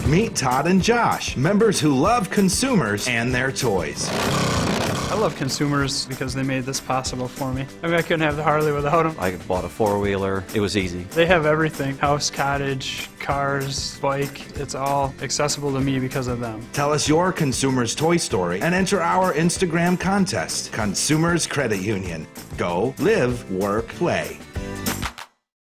Meet Todd and Josh, members who love consumers and their toys. I love consumers because they made this possible for me. I mean, I couldn't have the Harley without them. I bought a four-wheeler. It was easy. They have everything. House, cottage, cars, bike. It's all accessible to me because of them. Tell us your consumer's toy story and enter our Instagram contest, Consumers Credit Union. Go, live, work, play.